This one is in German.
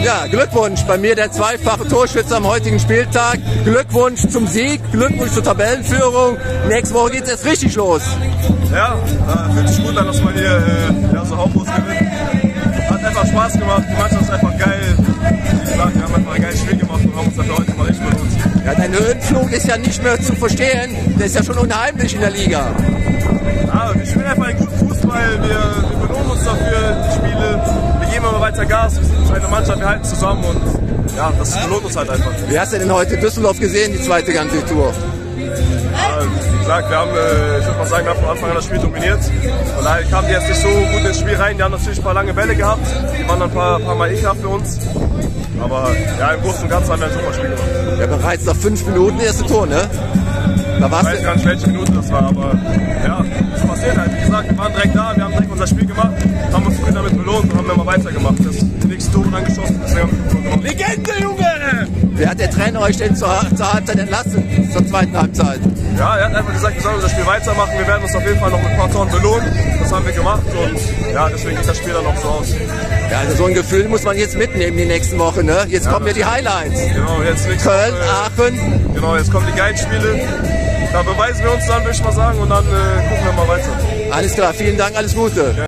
Ja, Glückwunsch, bei mir der zweifache Torschütze am heutigen Spieltag. Glückwunsch zum Sieg, Glückwunsch zur Tabellenführung. Nächste Woche geht es jetzt richtig los. Ja, fühlt sich gut an, dass man hier so hauptlos gewinnt. Hat einfach Spaß gemacht, die Mannschaft ist einfach geil. Wie gesagt, wir haben einfach ein geiles Spiel gemacht und haben uns dafür heute mal richtig belohnt. Ja, dein Höhenflug ist ja nicht mehr zu verstehen, der ist ja schon unheimlich in der Liga. Ja, wir spielen einfach einen guten Fußball, wir belohnen uns dafür, die Spiele, wir geben immer weiter Gas, wir sind eine Mannschaft, wir halten zusammen und ja, das belohnt uns halt einfach. Wie hast du denn heute Düsseldorf gesehen, die zweite ganze Tour? Ja, wie gesagt, wir haben, ich würde mal sagen, wir haben von Anfang an das Spiel dominiert. Und daher kamen die jetzt nicht so gut ins Spiel rein. Die haben natürlich ein paar lange Bälle gehabt, die waren dann ein paar Mal ekelhaft für uns. Aber ja, im Großen und Ganzen haben wir ein super Spiel gemacht. Ja, bereits nach 5 Minuten erste Tor, ne? Da war's. Ich weiß gar nicht, welche Minute das war, aber ja, das passiert halt. Wie gesagt, wir waren direkt da, wir haben direkt unser Spiel gemacht, haben uns gut damit belohnt und haben immer weitergemacht. Die nächsten Tore angeschossen, deswegen haben wir gewonnen. Legende, Junge! Wie hat der Trainer euch denn zur Halbzeit entlassen, zur zweiten Halbzeit? Ja, er hat einfach gesagt, wir sollen unser Spiel weitermachen. Wir werden uns auf jeden Fall noch mit ein paar Toren belohnen. Das haben wir gemacht und ja, deswegen geht das Spiel dann auch so aus. Ja, also so ein Gefühl muss man jetzt mitnehmen die nächsten Wochen, ne? Jetzt kommen ja die Highlights. Genau, jetzt Köln, Aachen. Genau, jetzt kommen die geilen Spiele. Da beweisen wir uns dann, würde ich mal sagen, und dann gucken wir mal weiter. Alles klar, vielen Dank, alles Gute. Ja.